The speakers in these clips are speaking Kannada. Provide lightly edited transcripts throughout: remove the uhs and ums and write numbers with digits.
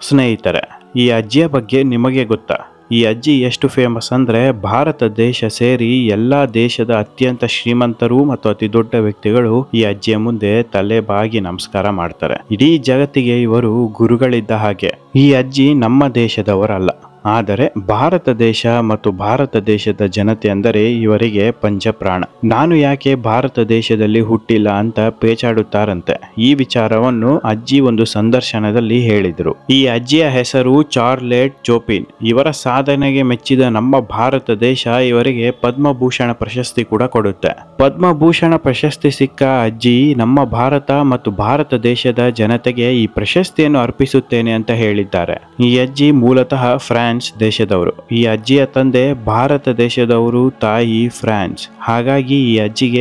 ಸ್ನೇಹಿತರೆ, ಈ ಅಜ್ಜಿಯ ಬಗ್ಗೆ ನಿಮಗೆ ಗೊತ್ತಾ? ಈ ಅಜ್ಜಿ ಎಷ್ಟು ಫೇಮಸ್ ಅಂದರೆ ಭಾರತ ದೇಶ ಸೇರಿ ಎಲ್ಲ ದೇಶದ ಅತ್ಯಂತ ಶ್ರೀಮಂತರು ಮತ್ತು ಅತಿ ದೊಡ್ಡ ವ್ಯಕ್ತಿಗಳು ಈ ಅಜ್ಜಿಯ ಮುಂದೆ ತಲೆ ಬಾಗಿ ನಮಸ್ಕಾರ ಮಾಡ್ತಾರೆ. ಇಡೀ ಜಗತ್ತಿಗೆ ಇವರು ಗುರುಗಳಿದ್ದ ಹಾಗೆ. ಈ ಅಜ್ಜಿ ನಮ್ಮ ದೇಶದವರಲ್ಲ, ಆದರೆ ಭಾರತ ದೇಶ ಮತ್ತು ಭಾರತ ದೇಶದ ಜನತೆ ಅಂದರೆ ಇವರಿಗೆ ಪಂಚಪ್ರಾಣ. ನಾನು ಯಾಕೆ ಭಾರತ ದೇಶದಲ್ಲಿ ಹುಟ್ಟಿಲ್ಲ ಅಂತ ಪೇಚಾಡುತ್ತಾರಂತೆ. ಈ ವಿಚಾರವನ್ನು ಅಜ್ಜಿ ಒಂದು ಸಂದರ್ಶನದಲ್ಲಿ ಹೇಳಿದರು. ಈ ಅಜ್ಜಿಯ ಹೆಸರು ಚಾರ್ಲೆಟ್ ಚೋಪಿನ್. ಇವರ ಸಾಧನೆಗೆ ಮೆಚ್ಚಿದ ನಮ್ಮ ಭಾರತ ದೇಶ ಇವರಿಗೆ ಪದ್ಮಭೂಷಣ ಪ್ರಶಸ್ತಿ ಕೂಡ ಕೊಡುತ್ತೆ. ಪದ್ಮಭೂಷಣ ಪ್ರಶಸ್ತಿ ಸಿಕ್ಕ ಅಜ್ಜಿ ನಮ್ಮ ಭಾರತ ಮತ್ತು ಭಾರತ ದೇಶದ ಜನತೆಗೆ ಈ ಪ್ರಶಸ್ತಿಯನ್ನು ಅರ್ಪಿಸುತ್ತೇನೆ ಅಂತ ಹೇಳಿದ್ದಾರೆ. ಈ ಅಜ್ಜಿ ಮೂಲತಃ ಫ್ರಾನ್ಸ್ ದೇಶದವರು. ಈ ಅಜ್ಜಿಯ ತಂದೆ ಭಾರತ ದೇಶದವರು, ತಾಯಿ ಫ್ರಾನ್ಸ್. ಹಾಗಾಗಿ ಈ ಅಜ್ಜಿಗೆ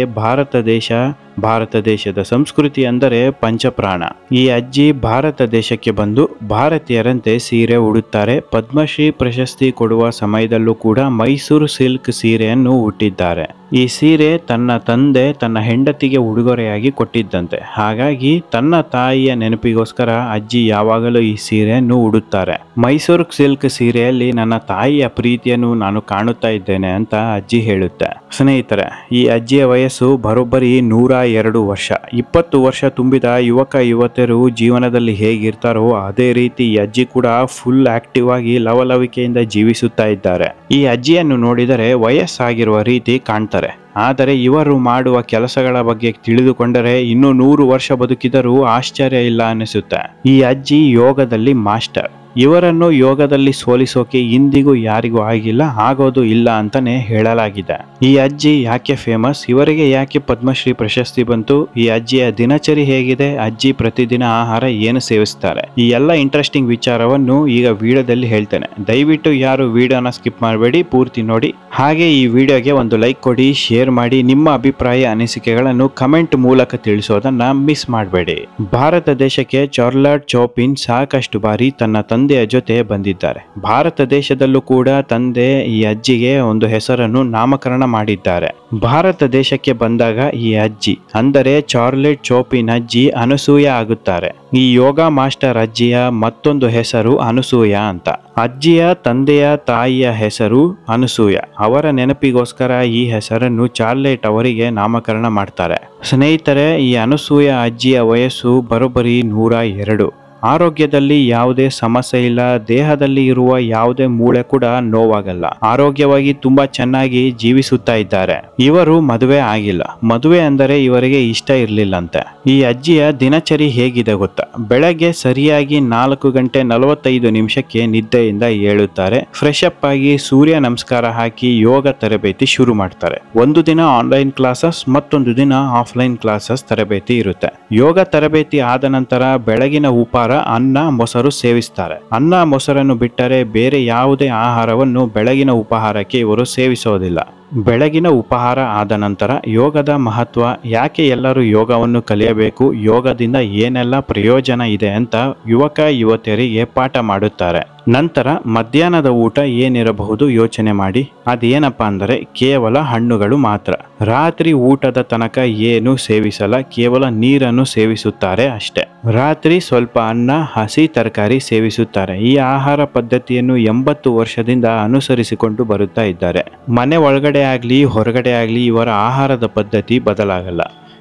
ಭಾರತ ದೇಶದ ಸಂಸ್ಕೃತಿ ಅಂದರೆ ಪಂಚಪ್ರಾಣ. ಈ ಅಜ್ಜಿ ಭಾರತ ದೇಶಕ್ಕೆ ಬಂದು ಭಾರತೀಯರಂತೆ ಸೀರೆ ಉಡುತ್ತಾರೆ. ಪದ್ಮಶ್ರೀ ಪ್ರಶಸ್ತಿ ಕೊಡುವ ಸಮಯದಲ್ಲೂ ಕೂಡ ಮೈಸೂರು ಸಿಲ್ಕ್ ಸೀರೆಯನ್ನು ಉಟ್ಟಿದ್ದಾರೆ. ಈ ಸೀರೆ ತನ್ನ ತಂದೆ ತನ್ನ ಹೆಂಡತಿಗೆ ಉಡುಗೊರೆಯಾಗಿ ಕೊಟ್ಟಿದ್ದಂತೆ. ಹಾಗಾಗಿ ತನ್ನ ತಾಯಿಯ ನೆನಪಿಗೋಸ್ಕರ ಅಜ್ಜಿ ಯಾವಾಗಲೂ ಈ ಸೀರೆಯನ್ನು ಉಡುತ್ತಾರೆ. ಮೈಸೂರು ಸಿಲ್ಕ್ ಸೀರೆಯಲ್ಲಿ ನನ್ನ ತಾಯಿಯ ಪ್ರೀತಿಯನ್ನು ನಾನು ಕಾಣುತ್ತಾ ಇದ್ದೇನೆ ಅಂತ ಅಜ್ಜಿ ಹೇಳುತ್ತೆ. ಸ್ನೇಹಿತರೆ, ಈ ಅಜ್ಜಿಯ ವಯಸ್ಸು ಬರೋಬ್ಬರಿ 102 ವರ್ಷ. 20 ವರ್ಷ ತುಂಬಿದ ಯುವಕ ಯುವತಿಯರು ಜೀವನದಲ್ಲಿ ಹೇಗಿರ್ತಾರೋ ಅದೇ ರೀತಿ ಈ ಅಜ್ಜಿ ಕೂಡ ಫುಲ್ ಆಕ್ಟಿವ್ ಆಗಿ ಲವಲವಿಕೆಯಿಂದ ಜೀವಿಸುತ್ತಾ ಇದ್ದಾರೆ. ಈ ಅಜ್ಜಿಯನ್ನು ನೋಡಿದರೆ ವಯಸ್ಸಾಗಿರುವ ರೀತಿ ಕಾಣ್ತಾರೆ. ಆದರೆ ಇವರು ಮಾಡುವ ಕೆಲಸಗಳ ಬಗ್ಗೆ ತಿಳಿದುಕೊಂಡರೆ ಇನ್ನು 100 ವರ್ಷ ಬದುಕಿದರೂ ಆಶ್ಚರ್ಯ ಇಲ್ಲ ಅನಿಸುತ್ತೆ. ಈ ಅಜ್ಜಿ ಯೋಗದಲ್ಲಿ ಮಾಸ್ಟರ್. ಇವರನ್ನು ಯೋಗದಲ್ಲಿ ಸೋಲಿಸೋಕೆ ಇಂದಿಗೂ ಯಾರಿಗೂ ಆಗಿಲ್ಲ, ಆಗೋದು ಇಲ್ಲ ಅಂತಾನೆ ಹೇಳಲಾಗಿದೆ. ಈ ಅಜ್ಜಿ ಯಾಕೆ ಫೇಮಸ್? ಇವರಿಗೆ ಯಾಕೆ ಪದ್ಮಶ್ರೀ ಪ್ರಶಸ್ತಿ ಬಂತು? ಈ ಅಜ್ಜಿಯ ದಿನಚರಿ ಹೇಗಿದೆ? ಅಜ್ಜಿ ಪ್ರತಿದಿನ ಆಹಾರ ಏನು ಸೇವಿಸ್ತಾರೆ? ಈ ಎಲ್ಲ ಇಂಟ್ರೆಸ್ಟಿಂಗ್ ವಿಚಾರವನ್ನು ಈಗ ವಿಡಿಯೋದಲ್ಲಿ ಹೇಳ್ತೇನೆ. ದಯವಿಟ್ಟು ಯಾರು ವಿಡಿಯೋನ ಸ್ಕಿಪ್ ಮಾಡಬೇಡಿ, ಪೂರ್ತಿ ನೋಡಿ. ಹಾಗೆ ಈ ವಿಡಿಯೋಗೆ ಒಂದು ಲೈಕ್ ಕೊಡಿ, ಶೇರ್ ಮಾಡಿ. ನಿಮ್ಮ ಅಭಿಪ್ರಾಯ ಅನಿಸಿಕೆಗಳನ್ನು ಕಮೆಂಟ್ ಮೂಲಕ ತಿಳಿಸೋದನ್ನ ಮಿಸ್ ಮಾಡಬೇಡಿ. ಭಾರತ ದೇಶಕ್ಕೆ ಚಾರ್ಲೆಟ್ ಚೋಪಿನ್ ಸಾಕಷ್ಟು ಬಾರಿ ತನ್ನ ತಂದೆಯ ಜೊತೆ ಬಂದಿದ್ದಾರೆ. ಭಾರತ ದೇಶದಲ್ಲೂ ಕೂಡ ತಂದೆ ಈ ಅಜ್ಜಿಗೆ ಒಂದು ಹೆಸರನ್ನು ನಾಮಕರಣ ಮಾಡಿದ್ದಾರೆ. ಭಾರತ ದೇಶಕ್ಕೆ ಬಂದಾಗ ಈ ಅಜ್ಜಿ ಅಂದರೆ ಚಾರ್ಲೆಟ್ ಚೋಪಿನ್ ಅಜ್ಜಿ ಅನಸೂಯ ಆಗುತ್ತಾರೆ. ಈ ಯೋಗ ಮಾಸ್ಟರ್ ಅಜ್ಜಿಯ ಮತ್ತೊಂದು ಹೆಸರು ಅನಸೂಯ ಅಂತ. ಅಜ್ಜಿಯ ತಂದೆಯ ತಾಯಿಯ ಹೆಸರು ಅನಸೂಯ. ಅವರ ನೆನಪಿಗೋಸ್ಕರ ಈ ಹೆಸರನ್ನು ಚಾರ್ಲೆಟ್ ಅವರಿಗೆ ನಾಮಕರಣ ಮಾಡ್ತಾರೆ. ಸ್ನೇಹಿತರೆ, ಈ ಅನಸೂಯ ಅಜ್ಜಿಯ ವಯಸ್ಸು ಬರೋಬ್ಬರಿ 102. ಆರೋಗ್ಯದಲ್ಲಿ ಯಾವುದೇ ಸಮಸ್ಯೆ ಇಲ್ಲ. ದೇಹದಲ್ಲಿ ಇರುವ ಯಾವುದೇ ಮೂಳೆ ಕೂಡ ನೋವಾಗಲ್ಲ. ಆರೋಗ್ಯವಾಗಿ ತುಂಬಾ ಚೆನ್ನಾಗಿ ಜೀವಿಸುತ್ತಾ ಇದ್ದಾರೆ. ಇವರು ಮದುವೆ ಆಗಿಲ್ಲ. ಮದುವೆ ಅಂದರೆ ಇವರಿಗೆ ಇಷ್ಟ ಇರಲಿಲ್ಲಂತೆ. ಈ ಅಜ್ಜಿಯ ದಿನಚರಿ ಹೇಗಿದೆ ಗೊತ್ತಾ? ಬೆಳಗ್ಗೆ ಸರಿಯಾಗಿ 4 ಗಂಟೆ 45 ನಿಮಿಷಕ್ಕೆ ನಿದ್ದೆಯಿಂದ ಏಳುತ್ತಾರೆ. ಫ್ರೆಶ್ ಅಪ್ ಆಗಿ ಸೂರ್ಯ ನಮಸ್ಕಾರ ಹಾಕಿ ಯೋಗ ತರಬೇತಿ ಶುರು ಮಾಡ್ತಾರೆ. ಒಂದು ದಿನ ಆನ್ಲೈನ್ ಕ್ಲಾಸಸ್, ಮತ್ತೊಂದು ದಿನ ಆಫ್ಲೈನ್ ಕ್ಲಾಸಸ್ ತರಬೇತಿ ಇರುತ್ತೆ. ಯೋಗ ತರಬೇತಿ ಆದ ನಂತರ ಬೆಳಗಿನ ಉಪಹಾರ ಅನ್ನ ಮೊಸರು ಸೇವಿಸ್ತಾರೆ. ಅನ್ನ ಮೊಸರನ್ನು ಬಿಟ್ಟರೆ ಬೇರೆ ಯಾವುದೇ ಆಹಾರವನ್ನು ಬೆಳಗಿನ ಉಪಹಾರಕ್ಕೆ ಇವರು ಸೇವಿಸೋದಿಲ್ಲ. ಬೆಳಗಿನ ಉಪಹಾರ ಆದ ನಂತರ ಯೋಗದ ಮಹತ್ವ, ಯಾಕೆ ಎಲ್ಲರೂ ಯೋಗವನ್ನು ಕಲಿಯಬೇಕು, ಯೋಗದಿಂದ ಏನೆಲ್ಲ ಪ್ರಯೋಜನ ಇದೆ ಅಂತ ಯುವಕ ಯುವತಿಯರಿಗೆ ಪಾಠ ಮಾಡುತ್ತಾರೆ. ನಂತರ ಮಧ್ಯಾಹ್ನದ ಊಟ ಏನಿರಬಹುದು ಯೋಚನೆ ಮಾಡಿ. ಅದೇನಪ್ಪ ಅಂದರೆ ಕೇವಲ ಹಣ್ಣುಗಳು ಮಾತ್ರ. ರಾತ್ರಿ ಊಟದ ತನಕ ಏನು ಸೇವಿಸಲ್ಲ, ಕೇವಲ ನೀರನ್ನು ಸೇವಿಸುತ್ತಾರೆ ಅಷ್ಟೇ. ರಾತ್ರಿ ಸ್ವಲ್ಪ ಅನ್ನ, ಹಸಿ ತರಕಾರಿ ಸೇವಿಸುತ್ತಾರೆ. ಈ ಆಹಾರ ಪದ್ಧತಿಯನ್ನು 80 ವರ್ಷದಿಂದ ಅನುಸರಿಸಿಕೊಂಡು ಬರುತ್ತಾ ಇದ್ದಾರೆ. ಮನೆ ಒಳಗಡೆ ಆಗಲಿ ಹೊರಗಡೆ ಆಗಲಿ ಇವರ ಆಹಾರದ ಪದ್ಧತಿ ಬದಲಾಗಲ್ಲ.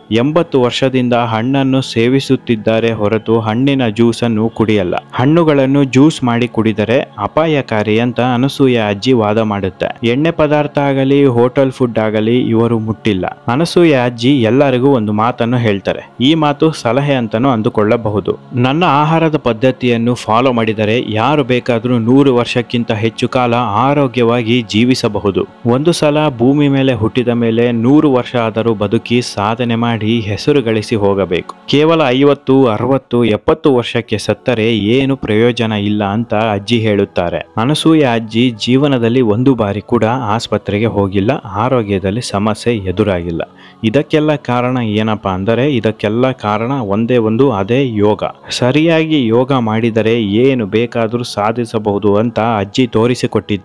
80 ವರ್ಷದಿಂದ ಹಣ್ಣನ್ನು ಸೇವಿಸುತ್ತಿದ್ದಾರೆ ಹೊರತು ಹಣ್ಣಿನ ಜ್ಯೂಸನ್ನು ಕುಡಿಯಲ್ಲ. ಹಣ್ಣುಗಳನ್ನು ಜ್ಯೂಸ್ ಮಾಡಿ ಕುಡಿದರೆ ಅಪಾಯಕಾರಿ ಅಂತ ಅನಸೂಯ ಅಜ್ಜಿ ವಾದ ಮಾಡುತ್ತೆ. ಎಣ್ಣೆ ಪದಾರ್ಥ ಆಗಲಿ ಹೋಟೆಲ್ ಫುಡ್ ಆಗಲಿ ಇವರು ಮುಟ್ಟಿಲ್ಲ. ಅನಸೂಯ ಅಜ್ಜಿ ಎಲ್ಲರಿಗೂ ಒಂದು ಮಾತನ್ನು ಹೇಳ್ತಾರೆ. ಈ ಮಾತು ಸಲಹೆ ಅಂತಾನೂ ಅಂದುಕೊಳ್ಳಬಹುದು. ನನ್ನ ಆಹಾರದ ಪದ್ಧತಿಯನ್ನು ಫಾಲೋ ಮಾಡಿದರೆ ಯಾರು ಬೇಕಾದರೂ 100 ವರ್ಷಕ್ಕಿಂತ ಹೆಚ್ಚು ಕಾಲ ಆರೋಗ್ಯವಾಗಿ ಜೀವಿಸಬಹುದು. ಒಂದು ಸಲ ಭೂಮಿ ಮೇಲೆ ಹುಟ್ಟಿದ ಮೇಲೆ 100 ವರ್ಷ ಆದರೂ ಬದುಕಿ ಸಾಧನೆ ಮಾಡಿ ಹೆಸರು ಗಳಿಸಿ ಹೋಗಬೇಕು. ಕೇವಲ 50, 60, 70 ವರ್ಷಕ್ಕೆ ಸತ್ತರೆ ಏನು ಪ್ರಯೋಜನ ಇಲ್ಲ ಅಂತ ಅಜ್ಜಿ ಹೇಳುತ್ತಾರೆ. ಅನಸೂಯ ಅಜ್ಜಿ ಜೀವನದಲ್ಲಿ ಒಂದು ಬಾರಿ ಕೂಡ ಆಸ್ಪತ್ರೆಗೆ ಹೋಗಿಲ್ಲ. ಆರೋಗ್ಯದಲ್ಲಿ ಸಮಸ್ಯೆ ಎದುರಾಗಿಲ್ಲ. ಇದಕ್ಕೆಲ್ಲ ಕಾರಣ ಏನಪ್ಪಾ ಅಂದರೆ ಇದಕ್ಕೆಲ್ಲ ಕಾರಣ ಒಂದೇ ಒಂದು, ಅದೇ ಯೋಗ. ಸರಿಯಾಗಿ ಯೋಗ ಮಾಡಿದರೆ ಏನು ಬೇಕಾದರೂ ಸಾಧಿಸಬಹುದು ಅಂತ ಅಜ್ಜಿ ತೋರಿಸಿಕೊಟ್ಟಿದ್ದಾರೆ.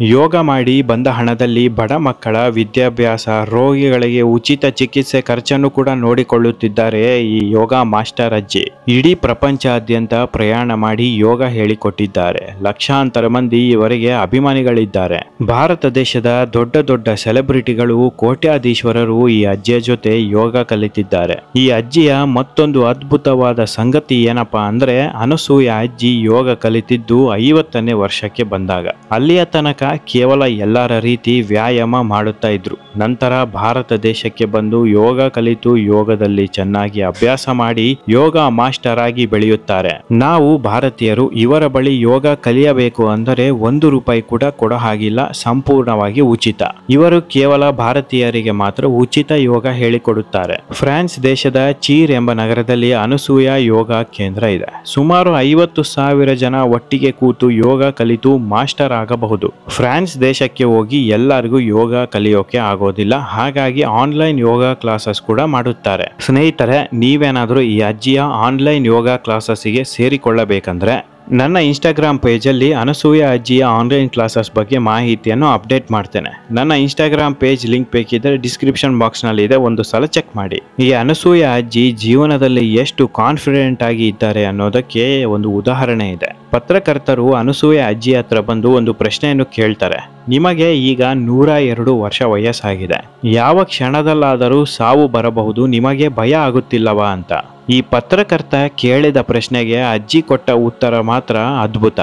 ಯೋಗ ಮಾಡಿ ಬಂದ ಹಣದಲ್ಲಿ ಬಡ ಮಕ್ಕಳ ವಿದ್ಯಾಭ್ಯಾಸ, ರೋಗಿಗಳಿಗೆ ಉಚಿತ ಚಿಕಿತ್ಸೆ ಖರ್ಚನ್ನು ಕೂಡ ನೋಡಿಕೊಳ್ಳುತ್ತಿದ್ದಾರೆ ಈ ಯೋಗ ಮಾಸ್ಟರ್ ಅಜ್ಜಿ. ಇಡೀ ಪ್ರಪಂಚಾದ್ಯಂತ ಪ್ರಯಾಣ ಮಾಡಿ ಯೋಗ ಹೇಳಿಕೊಟ್ಟಿದ್ದಾರೆ. ಲಕ್ಷಾಂತರ ಮಂದಿ ಇವರಿಗೆ ಅಭಿಮಾನಿಗಳಿದ್ದಾರೆ. ಭಾರತ ದೇಶದ ದೊಡ್ಡ ದೊಡ್ಡ ಸೆಲೆಬ್ರಿಟಿಗಳು, ಕೋಟ್ಯಾಧೀಶ್ವರರು ಈ ಅಜ್ಜಿಯ ಜೊತೆ ಯೋಗ ಕಲಿತಿದ್ದಾರೆ. ಈ ಅಜ್ಜಿಯ ಮತ್ತೊಂದು ಅದ್ಭುತವಾದ ಸಂಗತಿ ಏನಪ್ಪಾ ಅಂದ್ರೆ, ಅನಸೂಯ ಅಜ್ಜಿ ಯೋಗ ಕಲಿತಿದ್ದು 50ನೇ ವರ್ಷಕ್ಕೆ ಬಂದಾಗ. ಅಲ್ಲಿಯ ತನಕ ಕೇವಲ ಎಲ್ಲರ ರೀತಿ ವ್ಯಾಯಾಮ ಮಾಡುತ್ತಾ ಇದ್ರು. ನಂತರ ಭಾರತ ದೇಶಕ್ಕೆ ಬಂದು ಯೋಗ ಕಲಿತು ಯೋಗದಲ್ಲಿ ಚೆನ್ನಾಗಿ ಅಭ್ಯಾಸ ಮಾಡಿ ಯೋಗ ಮಾಸ್ಟರ್ ಆಗಿ ಬೆಳೆಯುತ್ತಾರೆ. ನಾವು ಭಾರತೀಯರು ಇವರ ಬಳಿ ಯೋಗ ಕಲಿಯಬೇಕು ಅಂದರೆ ₹1 ಕೂಡ ಕೊಡೋ ಹಾಗಿಲ್ಲ, ಸಂಪೂರ್ಣವಾಗಿ ಉಚಿತ. ಇವರು ಕೇವಲ ಭಾರತೀಯರಿಗೆ ಮಾತ್ರ ಉಚಿತ ಯೋಗ ಹೇಳಿಕೊಡುತ್ತಾರೆ. ಫ್ರಾನ್ಸ್ ದೇಶದ ಚೀರ್ ಎಂಬ ನಗರದಲ್ಲಿ ಅನಸೂಯ ಯೋಗ ಕೇಂದ್ರ ಇದೆ. ಸುಮಾರು 50,000 ಜನ ಒಟ್ಟಿಗೆ ಕೂತು ಯೋಗ ಕಲಿತು ಮಾಸ್ಟರ್ ಆಗಬಹುದು. ಫ್ರಾನ್ಸ್ ದೇಶಕ್ಕೆ ಹೋಗಿ ಎಲ್ಲರಿಗೂ ಯೋಗ ಕಲಿಯೋಕೆ ಆಗೋದಿಲ್ಲ. ಹಾಗಾಗಿ ಆನ್ಲೈನ್ ಯೋಗ ಕ್ಲಾಸಸ್ ಕೂಡ ಮಾಡುತ್ತಾರೆ. ಸ್ನೇಹಿತರೆ, ನೀವೇನಾದರೂ ಈ ಅಜ್ಜಿಯ ಆನ್ಲೈನ್ ಯೋಗ ಕ್ಲಾಸಸ್ಗೆ ಸೇರಿಕೊಳ್ಳಬೇಕಂದ್ರೆ ನನ್ನ ಇನ್ಸ್ಟಾಗ್ರಾಮ್ ಪೇಜಲ್ಲಿ ಅನಸೂಯ ಅಜ್ಜಿಯ ಆನ್ಲೈನ್ ಕ್ಲಾಸಸ್ ಬಗ್ಗೆ ಮಾಹಿತಿಯನ್ನು ಅಪ್ಡೇಟ್ ಮಾಡ್ತೇನೆ. ನನ್ನ ಇನ್ಸ್ಟಾಗ್ರಾಮ್ ಪೇಜ್ ಲಿಂಕ್ ಬೇಕಿದ್ದರೆ ಡಿಸ್ಕ್ರಿಪ್ಷನ್ ಬಾಕ್ಸ್ನಲ್ಲಿ ಇದೆ, ಒಂದು ಸಲ ಚೆಕ್ ಮಾಡಿ. ಈ ಅನಸೂಯ ಅಜ್ಜಿ ಜೀವನದಲ್ಲಿ ಎಷ್ಟು ಕಾನ್ಫಿಡೆಂಟ್ ಆಗಿ ಇದ್ದಾರೆ ಅನ್ನೋದಕ್ಕೆ ಒಂದು ಉದಾಹರಣೆ ಇದೆ. ಪತ್ರಕರ್ತರು ಅನಸೂಯ ಅಜ್ಜಿ ಹತ್ರ ಬಂದು ಒಂದು ಪ್ರಶ್ನೆಯನ್ನು ಕೇಳ್ತಾರೆ. ನಿಮಗೆ ಈಗ 102 ವರ್ಷ ವಯಸ್ಸಾಗಿದೆ, ಯಾವ ಕ್ಷಣದಲ್ಲಾದರೂ ಸಾವು ಬರಬಹುದು, ನಿಮಗೆ ಭಯ ಆಗುತ್ತಿಲ್ಲವಾ ಅಂತ. ಈ ಪತ್ರಕರ್ತ ಕೇಳಿದ ಪ್ರಶ್ನೆಗೆ ಅಜ್ಜಿ ಕೊಟ್ಟ ಉತ್ತರ ಮಾತ್ರ ಅದ್ಭುತ.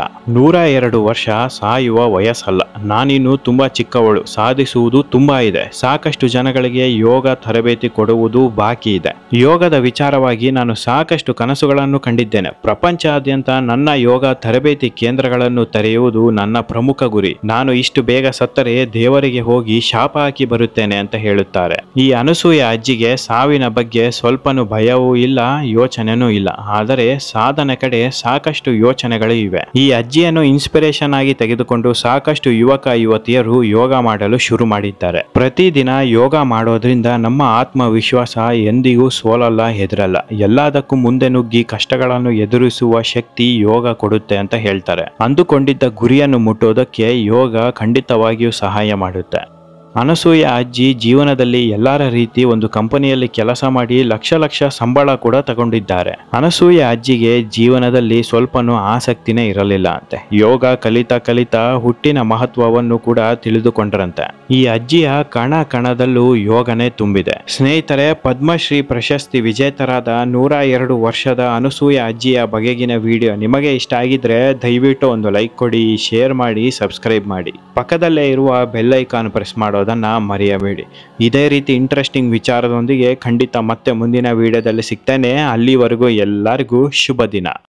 102 ವರ್ಷ ಸಾಯುವ ವಯಸ್ಸಲ್ಲ, ನಾನಿನ್ನು ತುಂಬಾ ಚಿಕ್ಕವಳು, ಸಾಧಿಸುವುದು ತುಂಬಾ ಇದೆ, ಸಾಕಷ್ಟು ಜನಗಳಿಗೆ ಯೋಗ ತರಬೇತಿ ಕೊಡುವುದು ಬಾಕಿ ಇದೆ. ಯೋಗದ ವಿಚಾರವಾಗಿ ನಾನು ಸಾಕಷ್ಟು ಕನಸುಗಳನ್ನು ಕಂಡಿದ್ದೇನೆ. ಪ್ರಪಂಚಾದ್ಯಂತ ನನ್ನ ಯೋಗ ತರಬೇತಿ ಕೇಂದ್ರಗಳನ್ನು ತೆರೆಯುವುದು ನನ್ನ ಪ್ರಮುಖ ಗುರಿ. ನಾನು ಇಷ್ಟು ಬೇಗ ಸತ್ತರೆ ದೇವರಿಗೆ ಹೋಗಿ ಶಾಪ ಹಾಕಿ ಬರುತ್ತೇನೆ ಅಂತ ಹೇಳುತ್ತಾರೆ. ಈ ಅನಸೂಯ ಅಜ್ಜಿಗೆ ಸಾವಿನ ಬಗ್ಗೆ ಸ್ವಲ್ಪನೂ ಭಯವೂ ಇಲ್ಲ, ಯೋಚನೆನೂ ಇಲ್ಲ. ಆದರೆ ಸಾಧನೆ ಕಡೆ ಸಾಕಷ್ಟು ಯೋಚನೆಗಳು ಇವೆ. ಈ ಅಜ್ಜಿಯನ್ನು ಇನ್ಸ್ಪಿರೇಷನ್ ಆಗಿ ತೆಗೆದುಕೊಂಡು ಸಾಕಷ್ಟು ಯುವಕ ಯುವತಿಯರು ಯೋಗ ಮಾಡಲು ಶುರು ಮಾಡಿದ್ದಾರೆ. ಪ್ರತಿದಿನ ಯೋಗ ಮಾಡೋದ್ರಿಂದ ನಮ್ಮ ಆತ್ಮವಿಶ್ವಾಸ ಎಂದಿಗೂ ಸೋಲಲ್ಲ, ಹೆದರಲ್ಲ. ಎಲ್ಲದಕ್ಕೂ ಮುಂದೆ ನುಗ್ಗಿ ಕಷ್ಟಗಳನ್ನು ಎದುರಿಸುವ ಶಕ್ತಿ ಯೋಗ ಕೊಡುತ್ತೆ ಅಂತ ಹೇಳ್ತಾರೆ. ಅಂದುಕೊಂಡಿದ್ದ ಗುರಿಯನ್ನು ಮುಟ್ಟೋದಕ್ಕೆ ಯೋಗ ಖಂಡಿತವಾಗಿಯೂ ಸಹಾಯ ಮಾಡುತ್ತೆ. ಅನಸೂಯ ಅಜ್ಜಿ ಜೀವನದಲ್ಲಿ ಎಲ್ಲರ ರೀತಿ ಒಂದು ಕಂಪನಿಯಲ್ಲಿ ಕೆಲಸ ಮಾಡಿ ಲಕ್ಷ ಸಂಬಳ ಕೂಡ ತಗೊಂಡಿದ್ದಾರೆ. ಅನಸೂಯ ಅಜ್ಜಿಗೆ ಜೀವನದಲ್ಲಿ ಸ್ವಲ್ಪನೂ ಆಸಕ್ತಿನೇ ಇರಲಿಲ್ಲ ಅಂತೆ. ಯೋಗ ಕಲಿತಾ ಹುಟ್ಟಿನ ಮಹತ್ವವನ್ನು ಕೂಡ ತಿಳಿದುಕೊಂಡ್ರಂತೆ. ಈ ಅಜ್ಜಿಯ ಕಣ ಕಣದಲ್ಲೂ ಯೋಗನೇ ತುಂಬಿದೆ. ಸ್ನೇಹಿತರೆ, ಪದ್ಮಶ್ರೀ ಪ್ರಶಸ್ತಿ ವಿಜೇತರಾದ 102 ವರ್ಷದ ಅನಸೂಯ ಅಜ್ಜಿಯ ಬಗೆಗಿನ ವಿಡಿಯೋ ನಿಮಗೆ ಇಷ್ಟ ಆಗಿದ್ರೆ ದಯವಿಟ್ಟು ಒಂದು ಲೈಕ್ ಕೊಡಿ, ಶೇರ್ ಮಾಡಿ, ಸಬ್ಸ್ಕ್ರೈಬ್ ಮಾಡಿ. ಪಕ್ಕದಲ್ಲೇ ಇರುವ ಬೆಲ್ ಐಕಾನ್ ಪ್ರೆಸ್ ಮಾಡೋದನ್ನ ಮರೆಯಬೇಡಿ. ಇದೇ ರೀತಿ ಇಂಟ್ರೆಸ್ಟಿಂಗ್ ವಿಚಾರದೊಂದಿಗೆ ಖಂಡಿತ ಮತ್ತೆ ಮುಂದಿನ ವಿಡಿಯೋದಲ್ಲಿ ಸಿಗ್ತೇನೆ. ಅಲ್ಲಿವರೆಗೂ ಎಲ್ಲರಿಗೂ ಶುಭ ದಿನ.